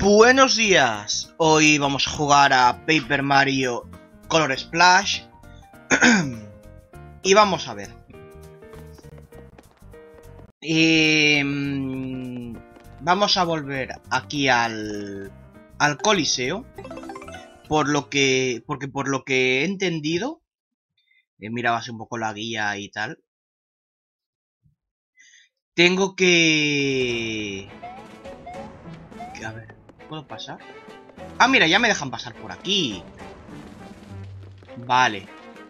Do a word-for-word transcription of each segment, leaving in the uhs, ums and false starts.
Buenos días, hoy vamos a jugar a Paper Mario Color Splash y vamos a ver. Eh, vamos a volver aquí al, al Coliseo, por lo que, porque por lo que he entendido, eh, mirabas un poco la guía y tal, tengo que... A ver, ¿puedo pasar? Ah, mira, ya me dejan pasar por aquí. Vale.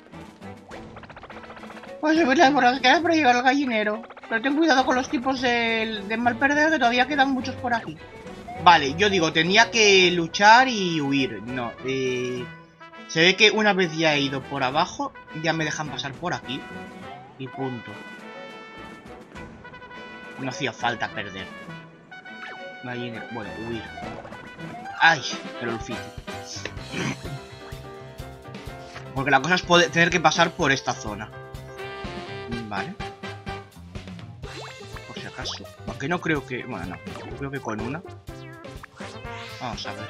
Pues subirle por las escaleras para llegar al gallinero. Pero ten cuidado con los tipos del, del mal perdedor, que todavía quedan muchos por aquí. Vale, yo digo, tenía que luchar y huir. No, eh... se ve que una vez ya he ido por abajo, ya me dejan pasar por aquí. Y punto. No hacía falta perder. Gallinero, bueno, huir. Ay, pero el fin. Porque la cosa es poder, tener que pasar por esta zona. Vale. Por si acaso. Aunque no creo que... Bueno, no. Creo que con una. Vamos a ver.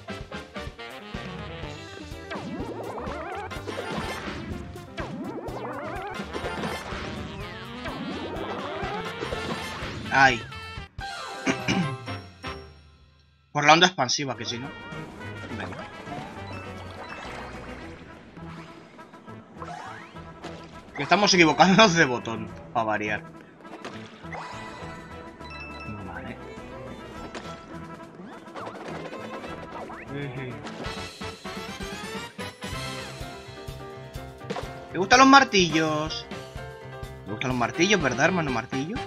Ay. Por la onda expansiva, que si no. Venga. Que estamos equivocándonos de botón, para variar. Vale. ¿Te gustan los martillos? ¿Te gustan los martillos, verdad, hermano martillo?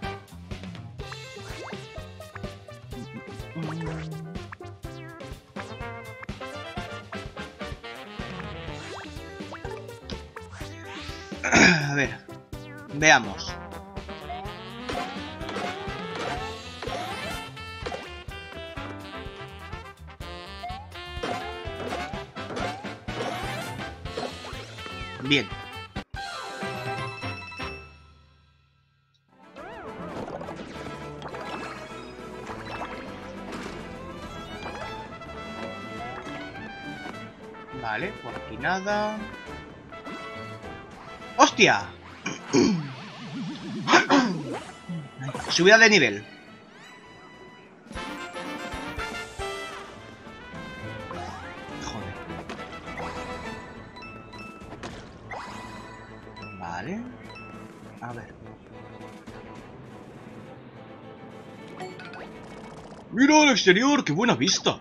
A ver, veamos. Bien. Vale, por aquí nada. ¡Hostia! Subida de nivel. Joder. Vale. A ver. ¡Mira al exterior! ¡Qué buena vista!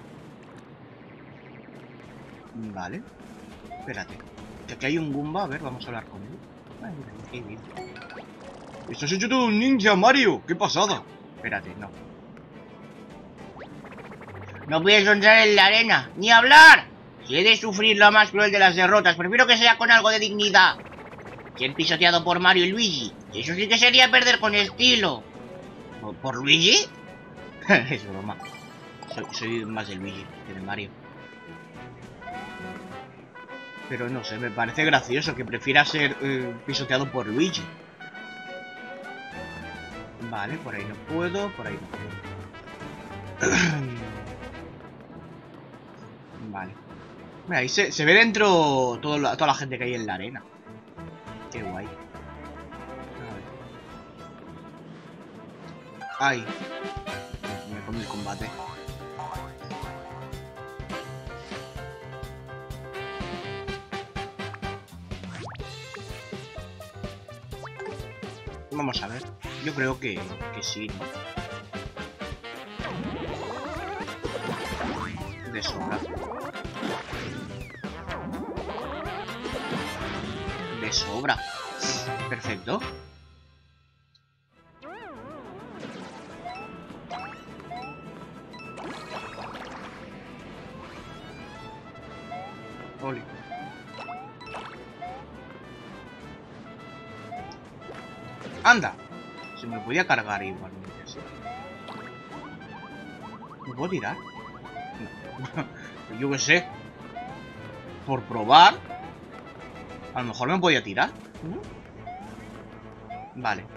Vale. Espérate. Que aquí hay un Goomba. A ver, vamos a hablar con él. Ay, mira, qué bien. ¡Estás hecho todo un ninja, Mario! ¡Qué pasada! Espérate, no. No puedes entrar en la arena, ni hablar. Si he de sufrir la más cruel de las derrotas, prefiero que sea con algo de dignidad. Ser pisoteado por Mario y Luigi. Eso sí que sería perder con estilo. ¿Por, por Luigi? Es broma. Soy, soy más de Luigi que de Mario. Pero no sé, me parece gracioso que prefiera ser eh, pisoteado por Luigi. Vale, por ahí no puedo, por ahí no puedo. Vale. Mira, ahí se, se ve dentro todo la, toda la gente que hay en la arena. Qué guay. A ver. Ay. Me come el combate. Vamos a ver. Yo creo que, que sí, ¿no? De sobra. De sobra. Perfecto. Oli. ¡Anda! Se me podía cargar igualmente. ¿Sí? ¿Me puedo tirar? No. Yo qué sé. Por probar. A lo mejor me podía tirar. Vale.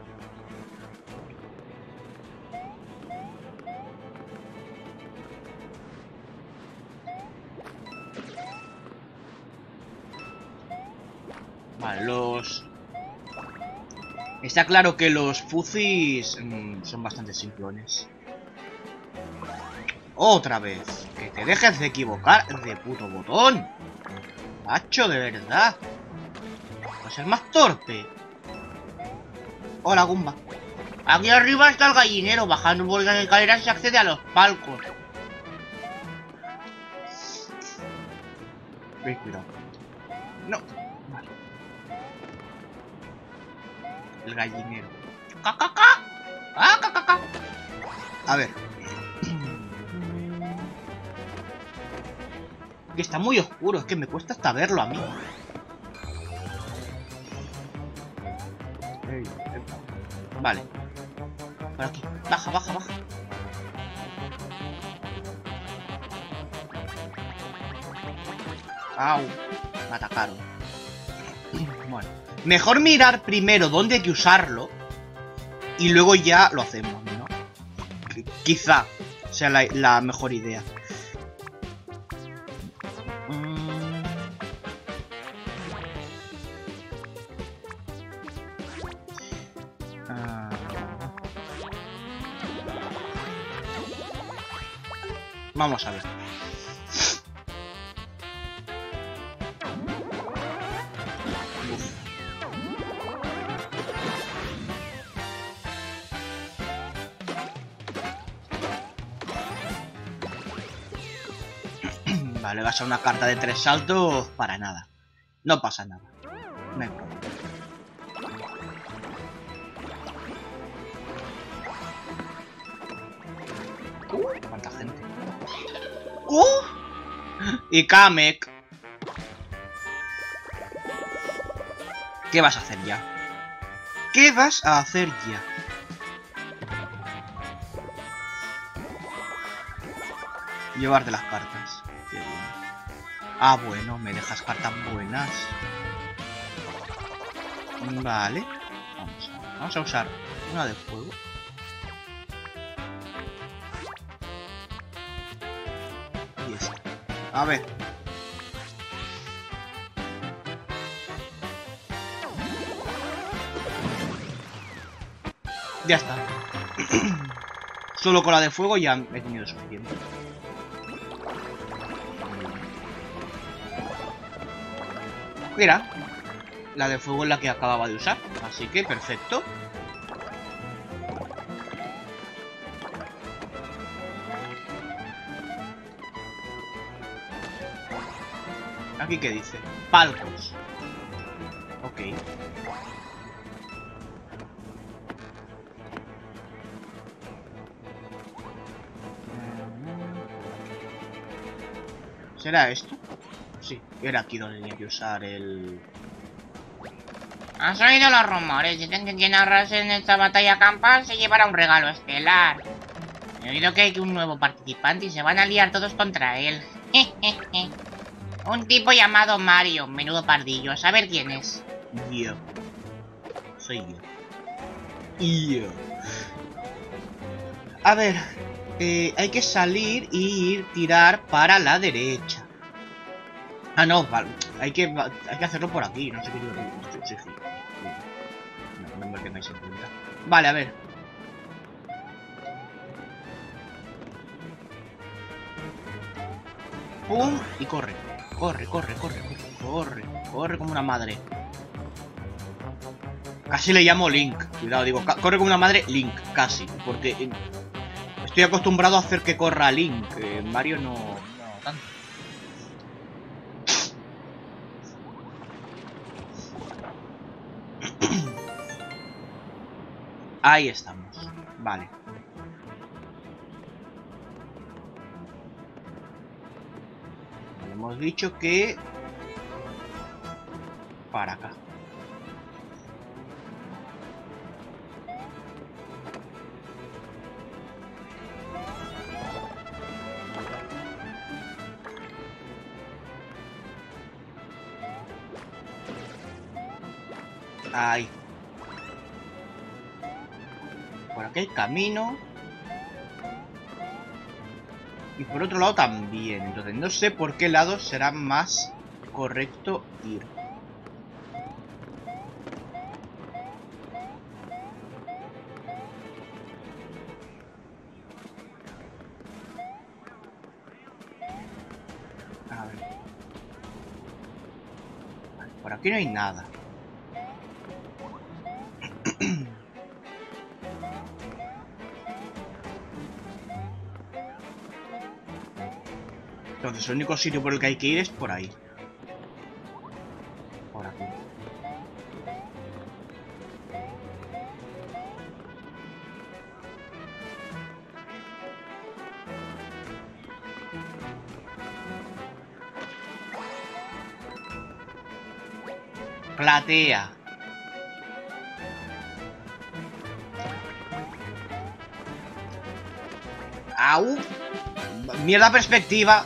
Vale, los... Está claro que los fuzis mmm, son bastante simplones. Otra vez. Que te dejes de equivocar de puto botón. Macho, de verdad. Va a ser más torpe. Hola, Goomba. Aquí arriba está el gallinero. Bajando por las escaleras se accede a los palcos. Ven, cuidado. No. Vale. El gallinero. ¡Ca, ca, ca! ¡Ah, ca, ca, ca! A ver. Que está muy oscuro. Es que me cuesta hasta verlo a mí. Vale. Por aquí. Baja, baja, baja. Au. Me atacaron. Bueno. Mejor mirar primero dónde hay que usarlo. Y luego ya lo hacemos, ¿no? Quizá sea la, la mejor idea. Vamos a ver. Uf. Vale, va a ser una carta de tres saltos para nada. No pasa nada. Venga. Uh, cuánta gente. ¡Uh! Y Kamek. ¿Qué vas a hacer ya? ¿Qué vas a hacer ya? Llevarte las cartas. Qué bien. Ah, bueno, me dejas cartas buenas. Vale. Vamos a, vamos a usar una de fuego. Y esta. A ver. Ya está. Solo con la de fuego ya he tenido suficiente. Mira, la de fuego es la que acababa de usar, así que perfecto. Aquí qué dice, palcos. Ok. ¿Será esto? Sí, era aquí donde tenía que usar el... ¿Has oído los rumores? Dicen que quien arrase en esta batalla campal se llevará un regalo estelar. He oído que hay un nuevo participante y se van a liar todos contra él. Un tipo llamado Mario, menudo pardillo. A saber quién es. Yo. Soy yo. Y yo. A ver, eh, hay que salir y ir tirar para la derecha. Ah, no, vale. Hay que, hay que hacerlo por aquí. No sé qué digo. Sí, sí, sí. No, no me tengáis en cuenta. Vale, a ver. Pum. Y corre. Corre, corre, corre, corre. Corre, corre como una madre. Casi le llamo Link. Cuidado, digo, corre como una madre Link. Casi. Porque eh, estoy acostumbrado a hacer que corra Link. Eh, Mario no, no tanto. Ahí estamos. Vale. Hemos dicho que... para acá. Ahí. Por aquel camino. Y por otro lado también. Entonces no sé por qué lado será más correcto ir. Aquí no hay nada. Entonces el único sitio por el que hay que ir es por ahí. Por aquí. Platea. ¡Au! Mierda perspectiva.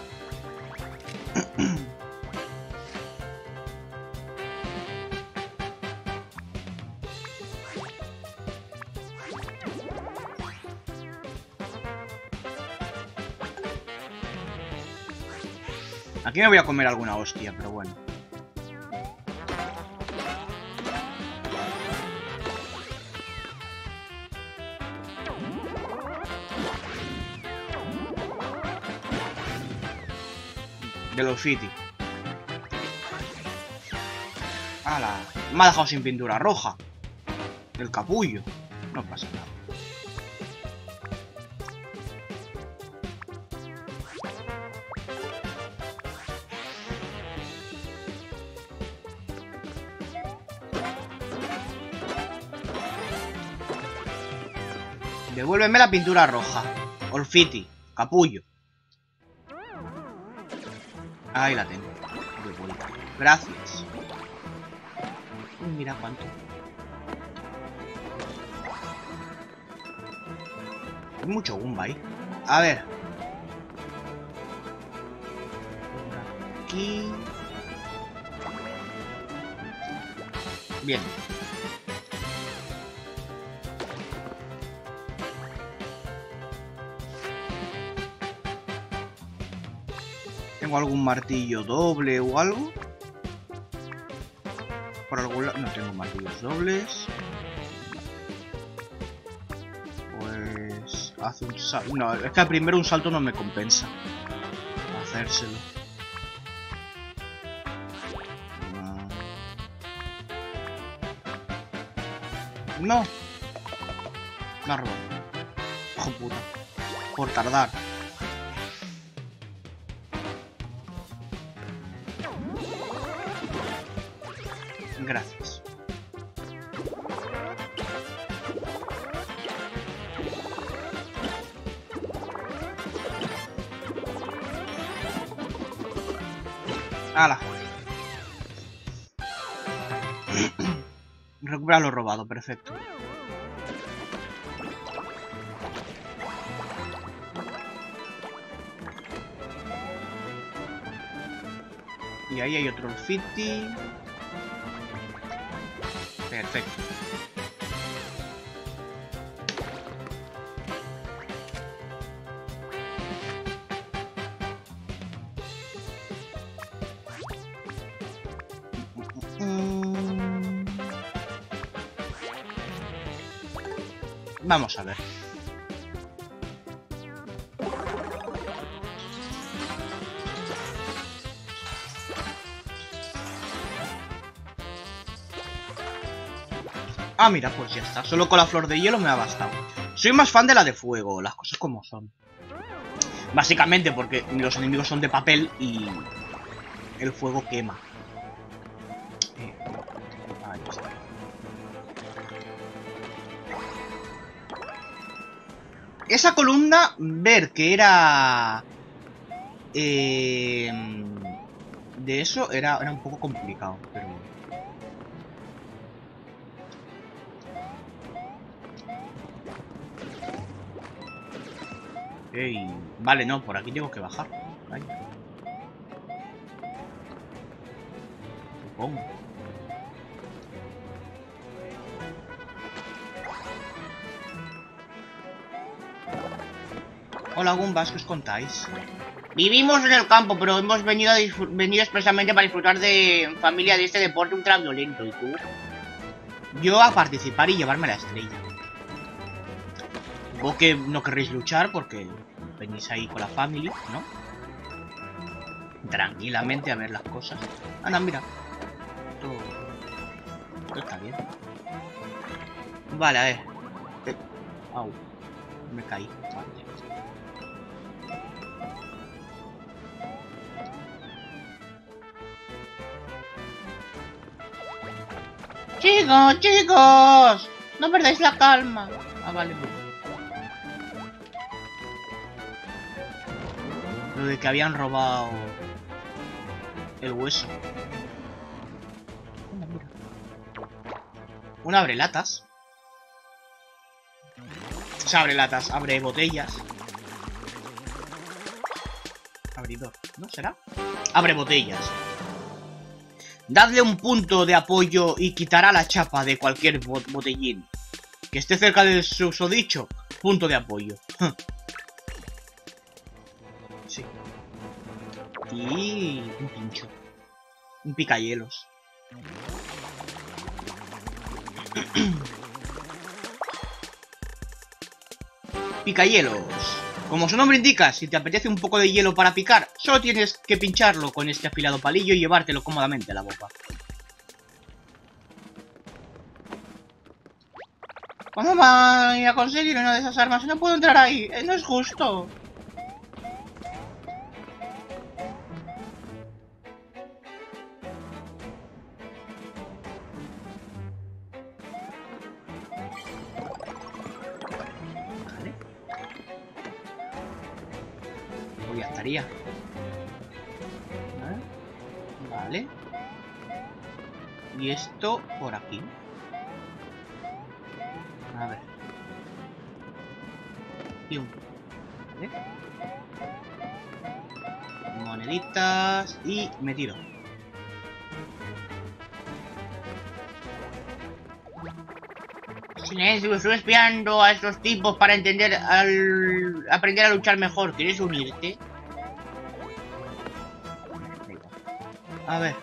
Aquí me voy a comer alguna hostia, pero bueno. De los City. ¡Hala! Me ha dejado sin pintura roja. El capullo. No pasa nada. Devuélveme la pintura roja. Olfiti. Capullo. Ahí la tengo. De vuelta. Gracias. Uy, mira cuánto. Hay mucho Goomba ahí. A ver. Por aquí. Bien. ¿Tengo algún martillo doble o algo? Por algún lado no tengo martillos dobles. Pues hace un salto. No, es que al primero un salto no me compensa hacérselo. No. No. Me ha robado. Ojo puta. Por tardar. Gracias. ¡Hala! Recupera lo robado, perfecto. Y ahí hay otro Olfiti. Perfecto. Vamos a ver. Ah, mira, pues ya está. Solo con la flor de hielo me ha bastado. Soy más fan de la de fuego, las cosas como son. Básicamente porque los enemigos son de papel y el fuego quema. Eh, ahí está. Esa columna, ver que era... Eh, de eso era, era un poco complicado, pero... Ey, vale, no, por aquí tengo que bajar. Ahí. Supongo. Hola, Goombas, ¿qué os contáis? Vivimos en el campo, pero hemos venido, a venido expresamente para disfrutar de familia de este deporte ultraviolento. ¿Y tú? Yo a participar y llevarme la estrella. Supongo que no querréis luchar porque venís ahí con la family, ¿no? Tranquilamente a ver las cosas. Ah, no, mira. esto... Esto está bien. Vale, a ver. Eh, Au. Me caí. Vale. Chicos, chicos, no perdáis la calma. Ah, vale. Lo de que habían robado el hueso. Mira, mira. Un abre latas. O sea, abre latas, abre botellas. Abridor, ¿no será? Abre botellas. Dadle un punto de apoyo y quitará la chapa de cualquier bot botellín. Que esté cerca del susodicho, punto de apoyo. Sí. Y un pincho. Un picahielos. Picahielos. Como su nombre indica, si te apetece un poco de hielo para picar, solo tienes que pincharlo con este afilado palillo y llevártelo cómodamente a la boca. ¿Cómo va a conseguir una de esas armas? No puedo entrar ahí, no es justo. Ya estaría. Vale. Y esto por aquí. A ver. Y un. ¿Vale? Moneditas. Y me tiro. Silencio, estoy espiando a estos tipos para entender al... aprender a luchar mejor. ¿Quieres unirte? A ver.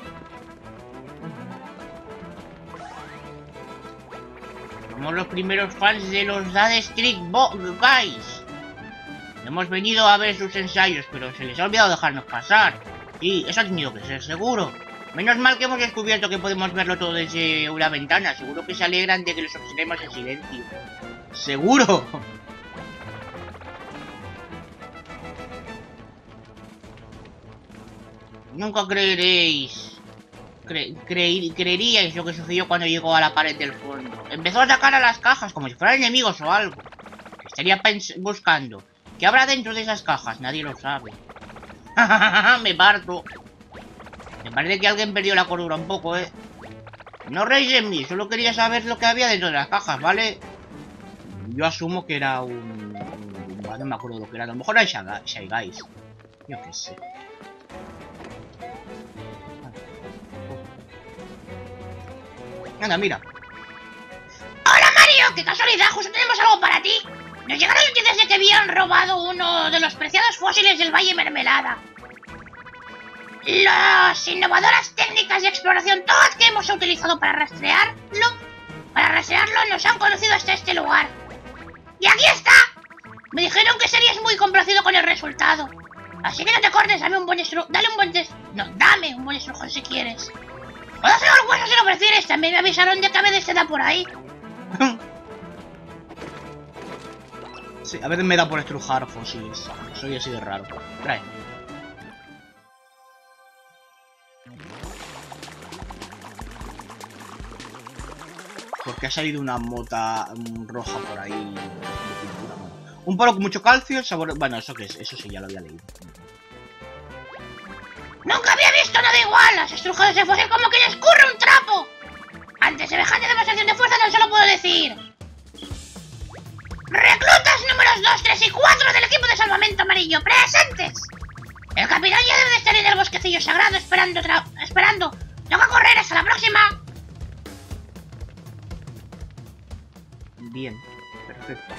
Somos los primeros fans de los Dead Street Guys. Hemos venido a ver sus ensayos, pero se les ha olvidado dejarnos pasar. Sí, eso ha tenido que ser seguro. Menos mal que hemos descubierto que podemos verlo todo desde una ventana. Seguro que se alegran de que los observemos en silencio. ¡Seguro! Nunca creeréis. Cre creer creeríais lo que sucedió cuando llegó a la pared del fondo. Empezó a atacar a las cajas como si fueran enemigos o algo. ¿Qué estaría buscando? ¿Qué habrá dentro de esas cajas? Nadie lo sabe. Me parto. Me parece que alguien perdió la cordura un poco, ¿eh? No reís en mí, solo quería saber lo que había dentro de las cajas, ¿vale? Yo asumo que era un... un... no me acuerdo lo que era. A lo mejor era Shy Guys. Yo qué sé. Anda, mira. ¡Hola, Mario! ¡Qué casualidad! Justo tenemos algo para ti. Nos llegaron noticias de que habían robado uno de los preciados fósiles del Valle Mermelada. Las innovadoras técnicas de exploración T O D que hemos utilizado para rastrearlo, para rastrearlo nos han conducido hasta este lugar. ¡Y aquí está! Me dijeron que serías muy complacido con el resultado. Así que no te cortes, dame un buen estru... Dale un buen des... No, dame un buen estrujón si quieres. Puedo hacer los huesos si lo prefieres. También me avisaron de que a veces te da por ahí. Sí, a veces me da por estrujar fósiles. Soy así de raro. Trae. Porque ha salido una mota roja por ahí. Un palo con mucho calcio, sabor... Bueno, ¿eso qué es? Eso sí, ya lo había leído. ¡Nunca había visto nada igual! Has estrujado ese fósil como que le escurre un trapo. Ante semejante demostración de fuerza tan solo puedo decir... Reclutas números dos, tres y cuatro del equipo de salvamento amarillo, presentes. El capitán ya debe de estar en el bosquecillo sagrado esperando... Tra... esperando. Toca correr, hasta la próxima. Bien, perfecto.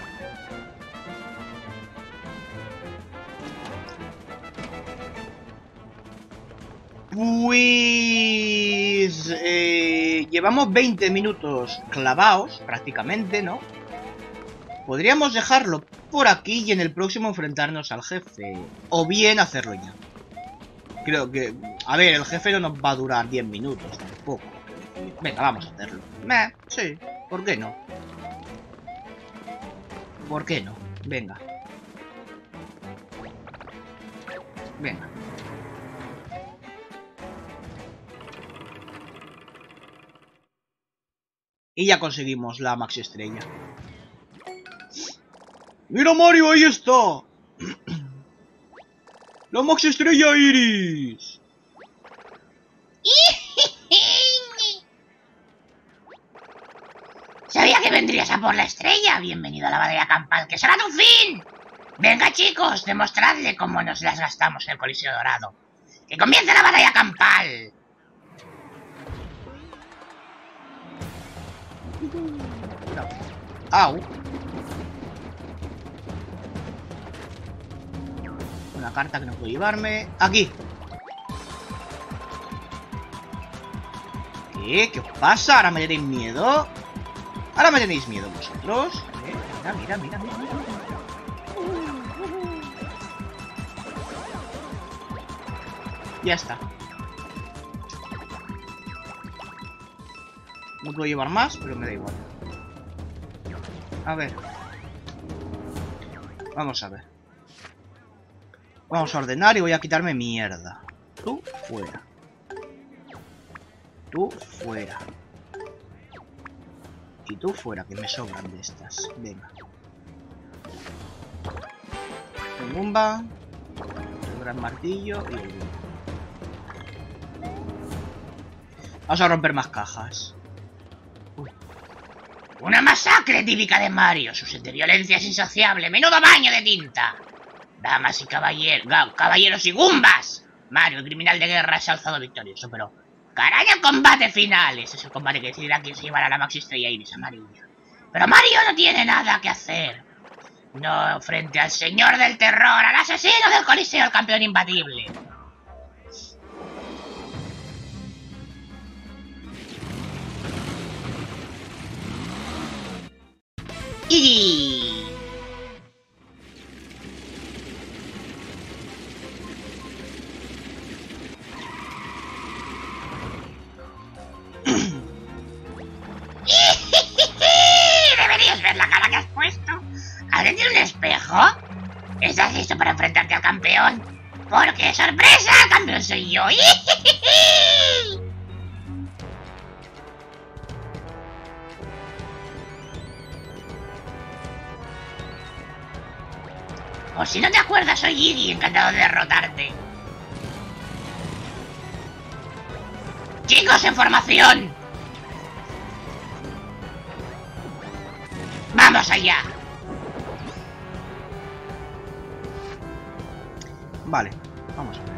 Pues... Eh, llevamos veinte minutos clavados, prácticamente, ¿no? Podríamos dejarlo por aquí y en el próximo enfrentarnos al jefe. O bien hacerlo ya. Creo que... A ver, el jefe no nos va a durar diez minutos tampoco. Venga, vamos a hacerlo. Meh, sí, ¿por qué no? ¿Por qué no? Venga. Venga. Y ya conseguimos la Max Estrella. ¡Mira, Mario! ¡Ahí está! ¡La Max Estrella Iris! Sabía que vendrías a por la estrella. Bienvenido a la batalla campal, que será tu fin. Venga, chicos, demostradle cómo nos las gastamos en el Coliseo Dorado. ¡Que comience la batalla campal! ¡Au! Una carta que no puedo llevarme. ¡Aquí! ¿Qué? ¿Qué os pasa? ¿Ahora me tenéis miedo? ¿Ahora me tenéis miedo vosotros? ¿Eh? Mira, mira, mira, mira, mira. Ya está. No puedo llevar más, pero me da igual. A ver. Vamos a ver. Vamos a ordenar y voy a quitarme mierda. Tú fuera. Tú fuera. Y tú fuera, que me sobran de estas. Venga. El Goomba. El gran martillo y el Goomba. Vamos a romper más cajas. Uy. Una masacre típica de Mario. Su sed de violencia es insaciable. ¡Menudo baño de tinta! Damas y caballeros, caballeros y Goombas. Mario, el criminal de guerra, se ha alzado victorioso, pero... ¡Caraña, el combate final! Ese es el combate que decidirá quién se llevará la Max Estrella Iris amarilla. Pero Mario no tiene nada que hacer. No frente al señor del terror, al asesino del Coliseo, el campeón imbatible. Y... Deberías ver la cara que has puesto. ¿Alguien tiene un espejo? ¿Estás listo para enfrentarte al campeón? Porque, sorpresa, el campeón soy yo. O si no te acuerdas, soy Iggy, encantado de derrotarte. Chicos, en formación. ¡Vamos allá! Vale, vamos a ver.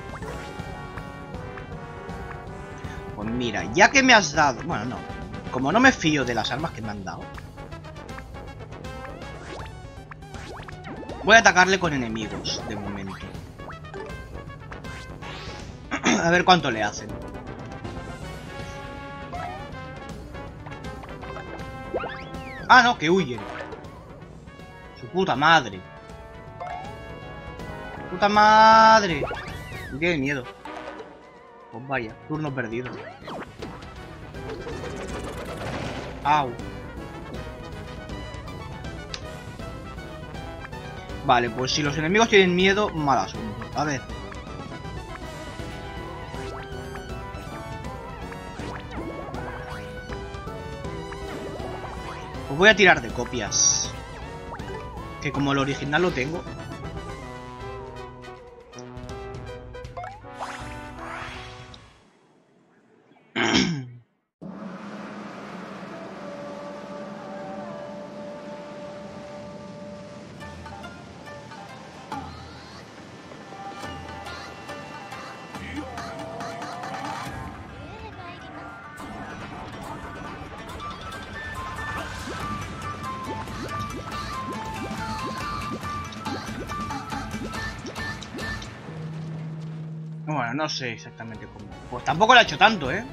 Pues mira, ya que me has dado... Bueno, no. Como no me fío de las armas que me han dado, voy a atacarle con enemigos, de momento. A ver cuánto le hacen. Ah, no, que huyen. Su puta madre. Puta madre. Me tiene miedo. Pues vaya, turno perdido. Au. Vale, pues si los enemigos tienen miedo, mal asunto. A ver. Pues voy a tirar de copias. Que como el original lo tengo. Bueno, no sé exactamente cómo. Pues tampoco lo ha hecho tanto, ¿eh?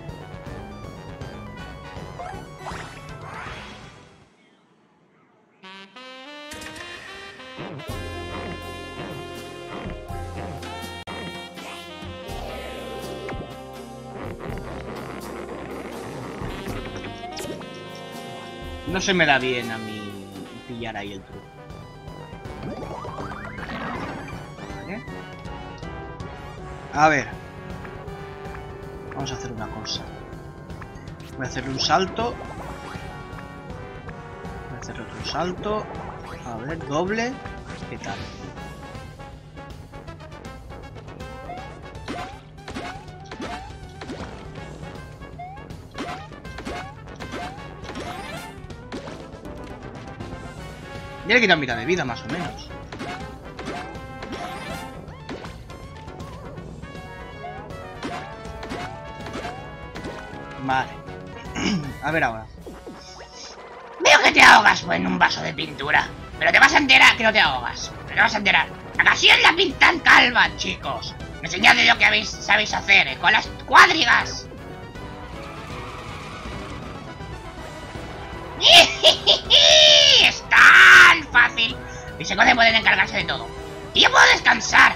No se me da bien a mí pillar ahí el truco. Vale. A ver. Vamos a hacer una cosa. Voy a hacerle un salto. Voy a hacer otro salto. A ver, doble. ¿Qué tal? Ya le quitan mitad de vida, más o menos. Vale. A ver ahora. Veo que te ahogas en un vaso de pintura. Pero te vas a enterar que no te ahogas. Pero te vas a enterar. ¡Acaso la pintan calva, chicos! Enseñadle lo que habéis, sabéis hacer, ¿eh? Con las cuadrigas. ¡Es tan fácil! Mis secuaces pueden encargarse de todo. Y yo puedo descansar.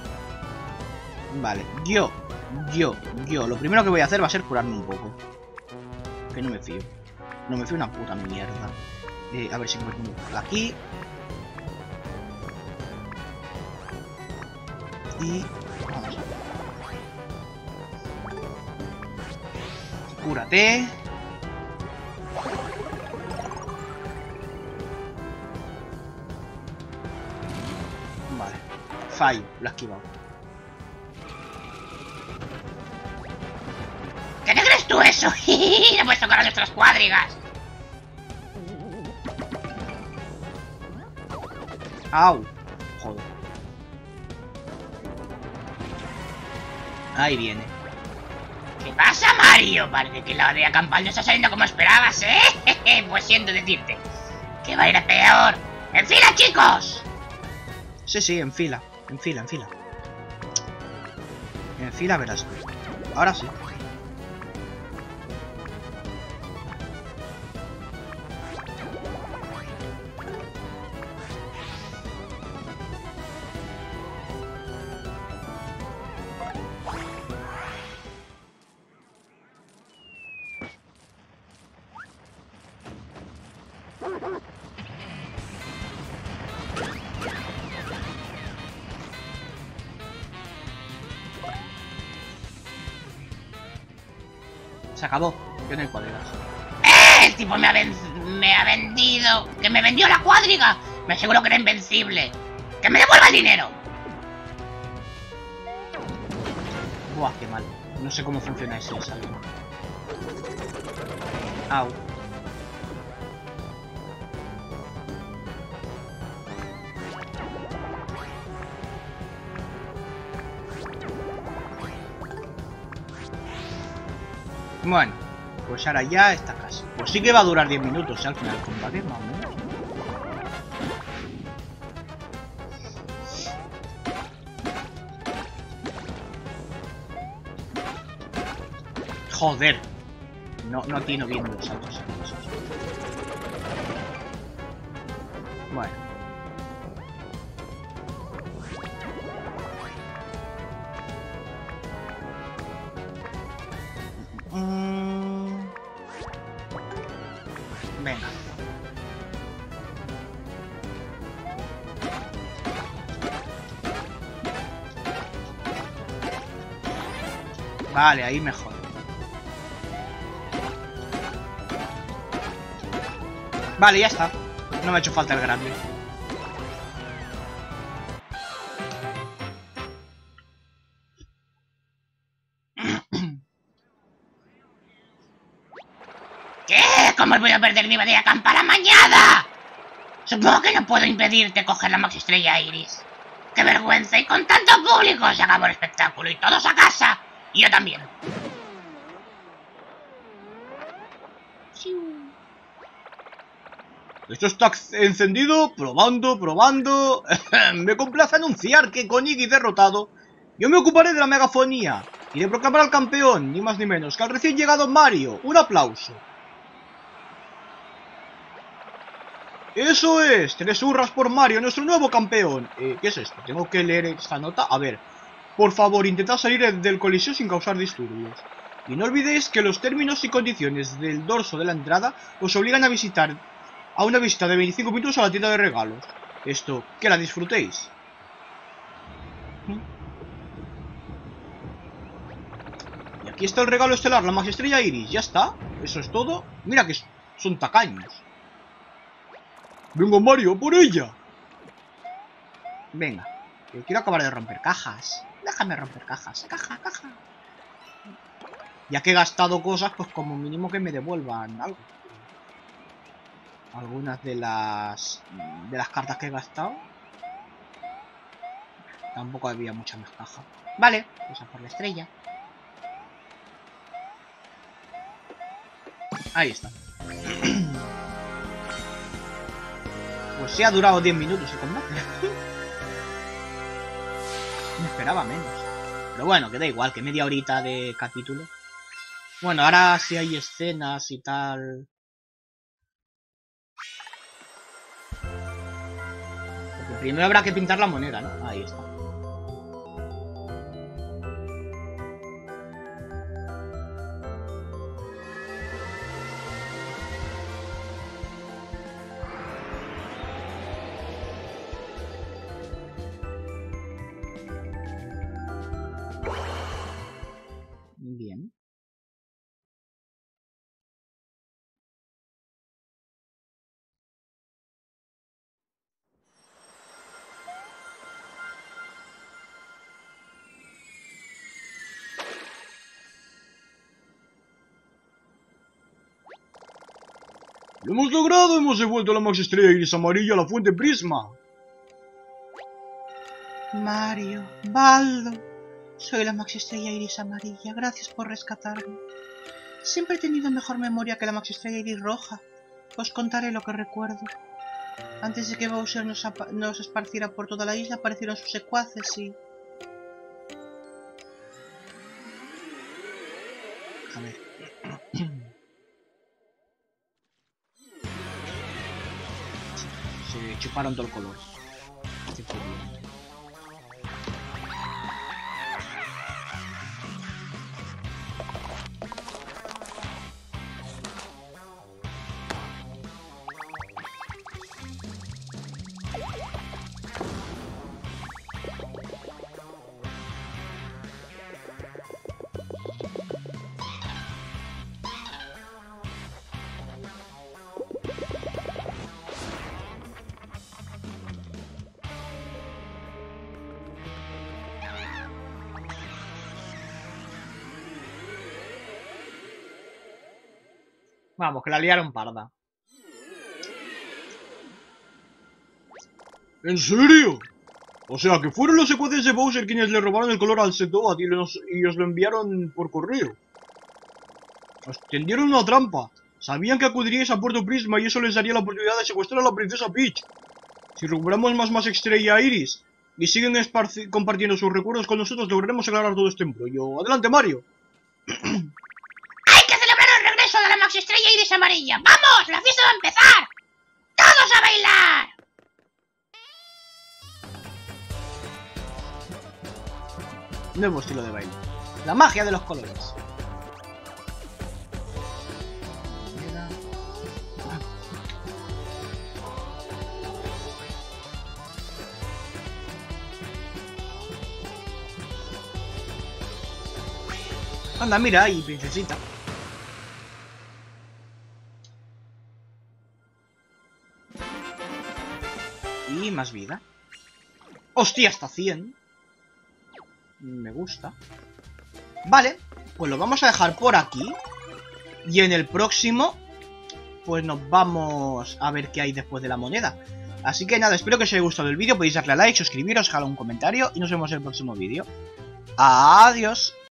Vale, yo, yo, yo. Lo primero que voy a hacer va a ser curarme un poco. Que no me fío. No me fío una puta mierda. Eh, a ver si encuentro un... aquí. Y... vamos. Cúrate. Vale. Fallo, lo he esquivado. ¿Qué te crees tú eso? No puedes tocar a nuestras cuadrigas. Au. Joder. Ahí viene. ¿Qué pasa, Mario? Parece que la batalla campal no está saliendo como esperabas, ¿eh? Pues siento decirte que va a ir a peor. ¡En fila, chicos! Sí, sí, en fila. En fila, en fila. En fila verás. Ahora sí. Se acabó. Yo no hay cuadrigas. ¡Eh! El tipo me ha, ven me ha vendido. ¡Que me vendió la cuadriga! Me aseguro que era invencible. ¡Que me devuelva el dinero! Buah, qué mal. No sé cómo funciona ese salto. Au. Bueno, pues ahora ya está casi. Pues sí que va a durar diez minutos, ¿eh? Al final del combate, más o menos. Joder. No, no atino bien los saltos. Bueno. Mm. Venga. Vale, ahí mejor. Vale, ya está. No me ha hecho falta el grande. ¿Qué? ¿Cómo voy a perder mi batalla campal amañada? Supongo que no puedo impedirte coger la Maxi Estrella Iris. ¡Qué vergüenza! Y con tanto público se acabó el espectáculo y todos a casa. Y yo también. Esto está encendido, probando, probando. Me complace anunciar que con Iggy derrotado, yo me ocuparé de la megafonía y de proclamar al campeón, ni más ni menos que al recién llegado Mario. Un aplauso. Eso es, tres hurras por Mario, nuestro nuevo campeón. Eh, ¿Qué es esto? ¿Tengo que leer esta nota? A ver, por favor, intentad salir del coliseo sin causar disturbios. Y no olvidéis que los términos y condiciones del dorso de la entrada os obligan a visitar a una visita de veinticinco minutos a la tienda de regalos. Esto, que la disfrutéis. Y aquí está el regalo estelar, la Maxestrella Iris. Ya está, eso es todo. Mira que son tacaños. Venga, Mario, por ella. Venga, que quiero acabar de romper cajas. Déjame romper cajas, caja, caja. Ya que he gastado cosas, pues como mínimo que me devuelvan algo. Algunas de las de las cartas que he gastado. Tampoco había mucha más caja. Vale, pues a por la estrella. Ahí está. Pues sí ha durado diez minutos el combate. Me esperaba menos. Pero bueno, que da igual, que media horita de capítulo. Bueno, ahora sí hay escenas y tal. Porque primero habrá que pintar la moneda, ¿no? Ahí está. Bien. ¡Lo hemos logrado! ¡Hemos devuelto la Maxestrella Iris amarilla a la fuente Prisma! Mario, Baldo, soy la Maxestrella Iris amarilla. Gracias por rescatarme. Siempre he tenido mejor memoria que la Maxestrella Iris roja. Os contaré lo que recuerdo. Antes de que Bowser nos, nos esparciera por toda la isla, aparecieron sus secuaces y... A ver... Se chuparon todo el color. Vamos, que la liaron parda. ¿En serio? O sea, que fueron los secuaces de Bowser quienes le robaron el color al Setoad y, y os lo enviaron por correo. Os tendieron una trampa. Sabían que acudiríais a Puerto Prisma y eso les daría la oportunidad de secuestrar a la princesa Peach. Si recuperamos más Maxestrella Iris y siguen compartiendo sus recuerdos con nosotros, lograremos aclarar todo este embrollo. ¡Adelante, Mario! De la Maxestrella Iris amarilla. ¡Vamos! ¡La fiesta va a empezar! ¡Todos a bailar! Nuevo estilo de baile. La magia de los colores. Anda, mira ahí, princesita. Y más vida. ¡Hostia, hasta cien! Me gusta. Vale, pues lo vamos a dejar por aquí. Y en el próximo, pues nos vamos a ver qué hay después de la moneda. Así que nada, espero que os haya gustado el vídeo. Podéis darle a like, suscribiros, dejar un comentario y nos vemos en el próximo vídeo. ¡Adiós!